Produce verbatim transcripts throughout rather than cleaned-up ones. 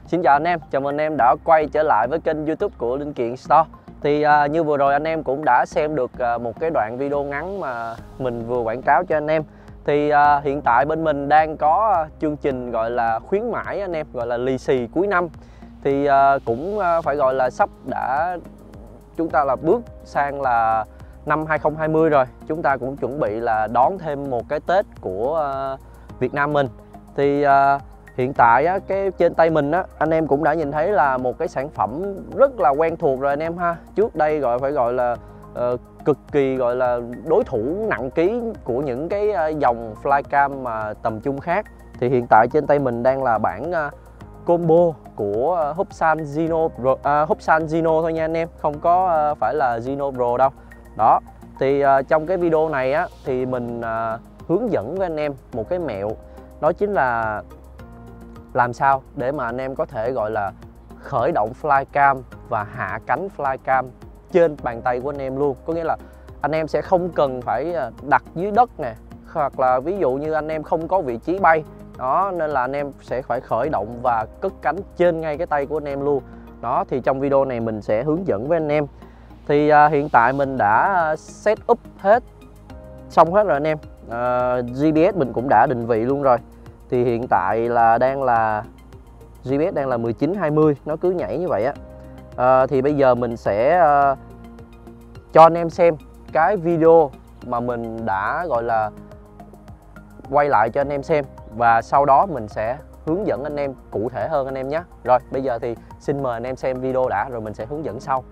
Xin chào anh em, chào mừng anh em đã quay trở lại với kênh YouTube của Linh Kiện Store. Thì uh, như vừa rồi anh em cũng đã xem được uh, một cái đoạn video ngắn mà mình vừa quảng cáo cho anh em. Thì uh, hiện tại bên mình đang có uh, chương trình gọi là khuyến mãi anh em, gọi là lì xì cuối năm. Thì uh, cũng uh, phải gọi là sắp đã, chúng ta là bước sang là năm hai không hai không rồi. Chúng ta cũng chuẩn bị là đón thêm một cái Tết của uh, Việt Nam mình. Thì uh, hiện tại á, cái trên tay mình á, anh em cũng đã nhìn thấy là một cái sản phẩm rất là quen thuộc rồi anh em ha. Trước đây gọi phải gọi là uh, cực kỳ gọi là đối thủ nặng ký của những cái uh, dòng flycam mà tầm trung khác. Thì hiện tại trên tay mình đang là bản uh, combo của uh, Hubsan Zino Pro, uh, Hubsan Zino thôi nha anh em, không có uh, phải là Zino Pro đâu. Đó, thì uh, trong cái video này á thì mình uh, hướng dẫn với anh em một cái mẹo, đó chính là làm sao để mà anh em có thể gọi là khởi động flycam và hạ cánh flycam trên bàn tay của anh em luôn. Có nghĩa là anh em sẽ không cần phải đặt dưới đất nè, hoặc là ví dụ như anh em không có vị trí bay đó, nên là anh em sẽ phải khởi động và cất cánh trên ngay cái tay của anh em luôn. Đó, thì trong video này mình sẽ hướng dẫn với anh em. Thì uh, hiện tại mình đã set up hết xong hết rồi anh em. uh, giê pê ét mình cũng đã định vị luôn rồi. Thì hiện tại là đang là giê pê ét đang là mười chín hai mươi, nó cứ nhảy như vậy á. À, thì bây giờ mình sẽ uh, cho anh em xem cái video mà mình đã gọi là quay lại cho anh em xem, và sau đó mình sẽ hướng dẫn anh em cụ thể hơn anh em nhé. Rồi bây giờ thì xin mời anh em xem video đã, rồi mình sẽ hướng dẫn sau.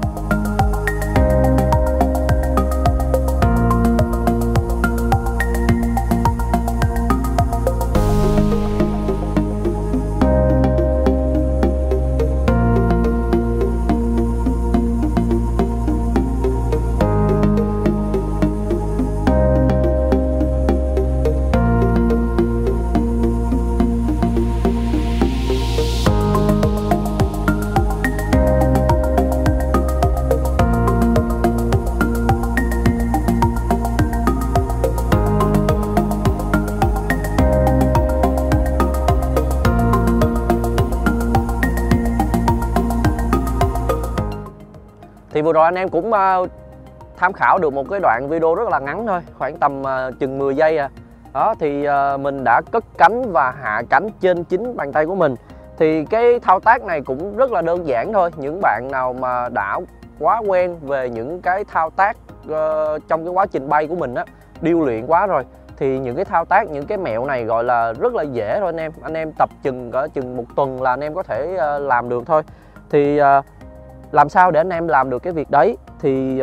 Thì vừa rồi anh em cũng uh, tham khảo được một cái đoạn video rất là ngắn thôi, khoảng tầm uh, chừng mười giây à. Đó, thì uh, mình đã cất cánh và hạ cánh trên chính bàn tay của mình. Thì cái thao tác này cũng rất là đơn giản thôi. Những bạn nào mà đã quá quen về những cái thao tác uh, trong cái quá trình bay của mình á, điêu luyện quá rồi, thì những cái thao tác, những cái mẹo này gọi là rất là dễ thôi anh em. Anh em tập chừng cỡ chừng một tuần là anh em có thể uh, làm được thôi. Thì uh, làm sao để anh em làm được cái việc đấy, thì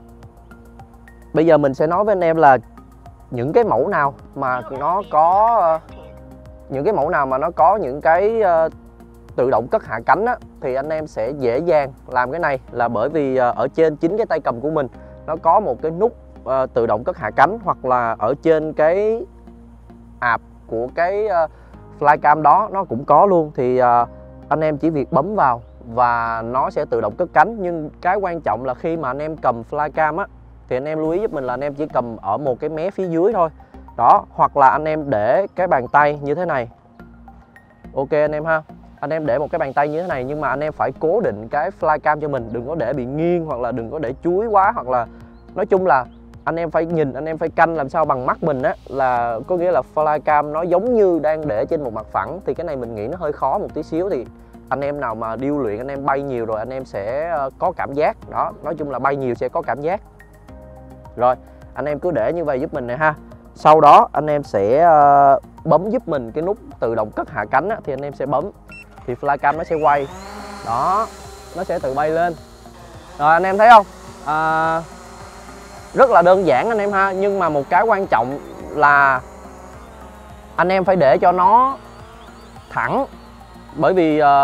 bây giờ mình sẽ nói với anh em là những cái mẫu nào mà nó có những cái mẫu nào mà nó có những cái uh, tự động cất hạ cánh á, thì anh em sẽ dễ dàng làm cái này, là bởi vì uh, ở trên chính cái tay cầm của mình nó có một cái nút uh, tự động cất hạ cánh, hoặc là ở trên cái app của cái uh, flycam đó nó cũng có luôn. Thì uh, anh em chỉ việc bấm vào và nó sẽ tự động cất cánh. Nhưng cái quan trọng là khi mà anh em cầm flycam á, thì anh em lưu ý giúp mình là anh em chỉ cầm ở một cái mé phía dưới thôi. Đó, hoặc là anh em để cái bàn tay như thế này. Ok anh em ha. Anh em để một cái bàn tay như thế này, nhưng mà anh em phải cố định cái flycam cho mình, đừng có để bị nghiêng, hoặc là đừng có để chuối quá, hoặc là nói chung là anh em phải nhìn, anh em phải canh làm sao bằng mắt mình á, là có nghĩa là flycam nó giống như đang để trên một mặt phẳng. Thì cái này mình nghĩ nó hơi khó một tí xíu. Thì anh em nào mà điêu luyện, anh em bay nhiều rồi anh em sẽ có cảm giác. Đó, nói chung là bay nhiều sẽ có cảm giác. Rồi, anh em cứ để như vậy giúp mình này ha. Sau đó anh em sẽ uh, bấm giúp mình cái nút tự động cất hạ cánh á, thì anh em sẽ bấm thì flycam nó sẽ quay. Đó, nó sẽ tự bay lên. Rồi anh em thấy không? À, rất là đơn giản anh em ha. Nhưng mà một cái quan trọng là anh em phải để cho nó thẳng. Bởi vì uh,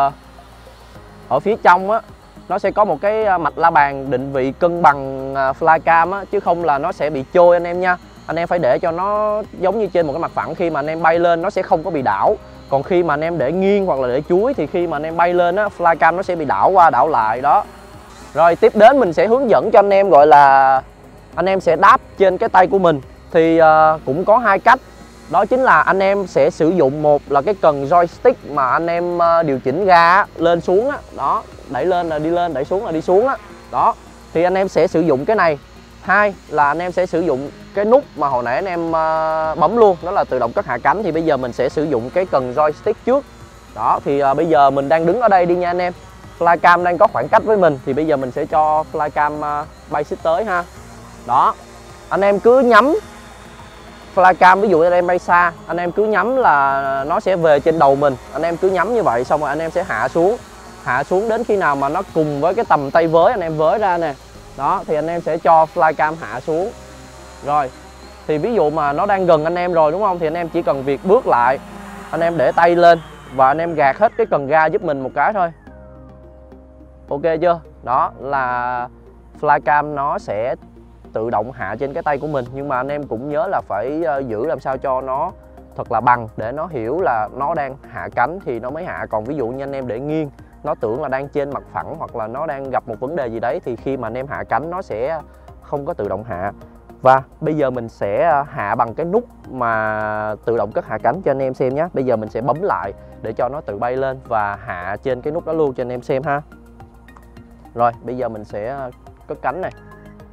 ở phía trong á, nó sẽ có một cái mạch la bàn định vị cân bằng uh, flycam á, chứ không là nó sẽ bị trôi anh em nha. Anh em phải để cho nó giống như trên một cái mặt phẳng, khi mà anh em bay lên nó sẽ không có bị đảo. Còn khi mà anh em để nghiêng hoặc là để chuối thì khi mà anh em bay lên á, flycam nó sẽ bị đảo qua đảo lại đó. Rồi tiếp đến mình sẽ hướng dẫn cho anh em gọi là anh em sẽ đáp trên cái tay của mình. Thì uh, cũng có hai cách. Đó chính là anh em sẽ sử dụng một là cái cần joystick mà anh em điều chỉnh ga lên xuống á, đó, đẩy lên là đi lên, đẩy xuống là đi xuống á. Đó, thì anh em sẽ sử dụng cái này. Hai là anh em sẽ sử dụng cái nút mà hồi nãy anh em bấm luôn, đó là tự động cất hạ cánh. Thì bây giờ mình sẽ sử dụng cái cần joystick trước. Đó, thì bây giờ mình đang đứng ở đây đi nha anh em. Flycam đang có khoảng cách với mình, thì bây giờ mình sẽ cho Flycam bay xích tới ha. Đó, anh em cứ nhắm Flycam, ví dụ anh em bay xa, anh em cứ nhắm là nó sẽ về trên đầu mình. Anh em cứ nhắm như vậy, xong rồi anh em sẽ hạ xuống. Hạ xuống đến khi nào mà nó cùng với cái tầm tay với, anh em với ra nè. Đó, thì anh em sẽ cho Flycam hạ xuống. Rồi, thì ví dụ mà nó đang gần anh em rồi đúng không? Thì anh em chỉ cần việc bước lại, anh em để tay lên và anh em gạt hết cái cần ga giúp mình một cái thôi. Ok chưa? Đó là Flycam nó sẽ tự động hạ trên cái tay của mình. Nhưng mà anh em cũng nhớ là phải giữ làm sao cho nó thật là bằng, để nó hiểu là nó đang hạ cánh thì nó mới hạ. Còn ví dụ như anh em để nghiêng, nó tưởng là đang trên mặt phẳng hoặc là nó đang gặp một vấn đề gì đấy, thì khi mà anh em hạ cánh nó sẽ không có tự động hạ. Và bây giờ mình sẽ hạ bằng cái nút mà tự động cất hạ cánh cho anh em xem nhé. Bây giờ mình sẽ bấm lại để cho nó tự bay lên và hạ trên cái nút đó luôn cho anh em xem ha. Rồi, bây giờ mình sẽ cất cánh này.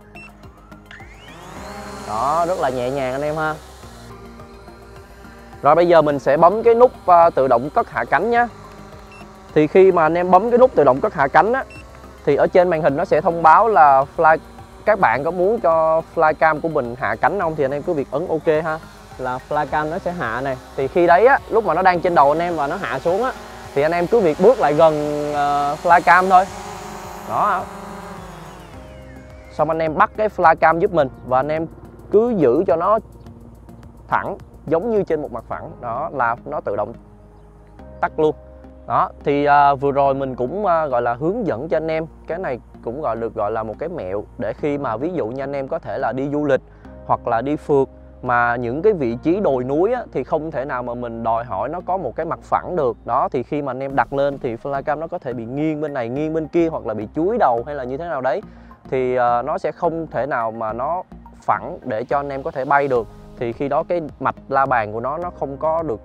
Đó, rất là nhẹ nhàng anh em ha. Rồi bây giờ mình sẽ bấm cái nút uh, tự động cất hạ cánh nhé. Thì khi mà anh em bấm cái nút tự động cất hạ cánh á, thì ở trên màn hình nó sẽ thông báo là fly, các bạn có muốn cho Flycam của mình hạ cánh không, thì anh em cứ việc ấn ok ha, là Flycam nó sẽ hạ này. Thì khi đấy á, lúc mà nó đang trên đầu anh em và nó hạ xuống á, thì anh em cứ việc bước lại gần uh, Flycam thôi. Đó, xong anh em bắt cái Flycam giúp mình và anh em cứ giữ cho nó thẳng giống như trên một mặt phẳng. Đó là nó tự động tắt luôn. Đó, thì uh, vừa rồi mình cũng uh, gọi là hướng dẫn cho anh em. Cái này cũng gọi được gọi là một cái mẹo để khi mà ví dụ như anh em có thể là đi du lịch hoặc là đi phượt mà những cái vị trí đồi núi á, thì không thể nào mà mình đòi hỏi nó có một cái mặt phẳng được. Đó, thì khi mà anh em đặt lên thì Flycam nó có thể bị nghiêng bên này, nghiêng bên kia, hoặc là bị chúi đầu hay là như thế nào đấy. Thì uh, nó sẽ không thể nào mà nó phẳng để cho anh em có thể bay được. Thì khi đó cái mạch la bàn của nó nó không có được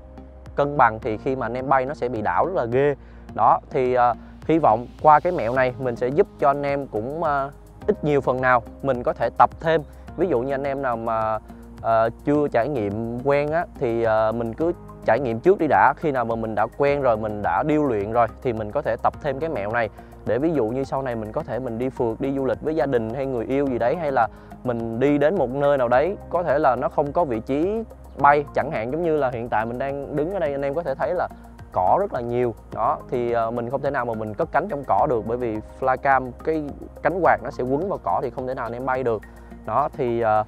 cân bằng, thì khi mà anh em bay nó sẽ bị đảo rất là ghê. Đó, thì uh, hy vọng qua cái mẹo này mình sẽ giúp cho anh em cũng uh, ít nhiều phần nào mình có thể tập thêm. Ví dụ như anh em nào mà uh, chưa trải nghiệm quen á, thì uh, mình cứ trải nghiệm trước đi đã. Khi nào mà mình đã quen rồi, mình đã điêu luyện rồi, thì mình có thể tập thêm cái mẹo này, để ví dụ như sau này mình có thể mình đi phượt, đi du lịch với gia đình hay người yêu gì đấy, hay là mình đi đến một nơi nào đấy có thể là nó không có vị trí bay, chẳng hạn giống như là hiện tại mình đang đứng ở đây, anh em có thể thấy là cỏ rất là nhiều. Đó, thì uh, mình không thể nào mà mình cất cánh trong cỏ được, bởi vì Flycam cái cánh quạt nó sẽ quấn vào cỏ thì không thể nào anh em bay được. Đó, thì uh,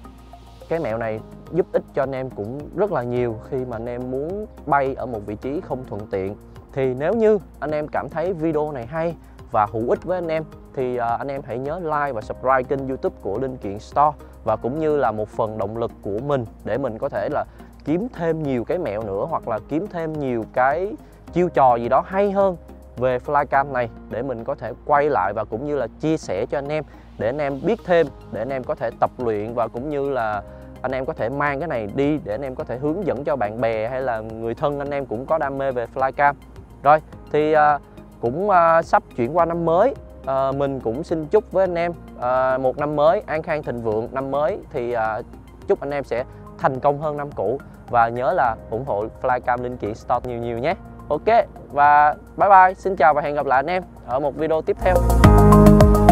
cái mẹo này giúp ích cho anh em cũng rất là nhiều khi mà anh em muốn bay ở một vị trí không thuận tiện. Thì nếu như anh em cảm thấy video này hay và hữu ích với anh em, thì uh, anh em hãy nhớ like và subscribe kênh YouTube của Linh Kiện Store, và cũng như là một phần động lực của mình để mình có thể là kiếm thêm nhiều cái mẹo nữa, hoặc là kiếm thêm nhiều cái chiêu trò gì đó hay hơn về Flycam này để mình có thể quay lại và cũng như là chia sẻ cho anh em, để anh em biết thêm, để anh em có thể tập luyện, và cũng như là anh em có thể mang cái này đi để anh em có thể hướng dẫn cho bạn bè hay là người thân anh em cũng có đam mê về Flycam. Rồi, thì uh, cũng uh, sắp chuyển qua năm mới. Uh, mình cũng xin chúc với anh em uh, một năm mới an khang thịnh vượng. Năm mới thì uh, chúc anh em sẽ thành công hơn năm cũ, và nhớ là ủng hộ Flycam Linh Kiện Store nhiều nhiều nhé. Ok, và bye bye, xin chào và hẹn gặp lại anh em ở một video tiếp theo.